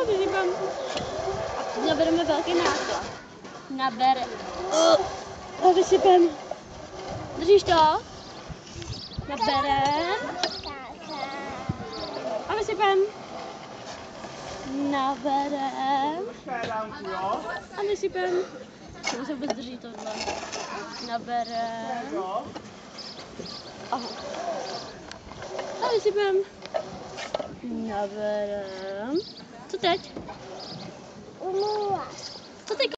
vysypám. A zabereme velký náklad. Nabere. A vysypem. Držíš to? Naberem. A vysypem. Naberem. A vysypem. To se vůbec drží tohle. Naberem. Aha. A vysypem. Naberem. Co teď? Umluva. Co teď?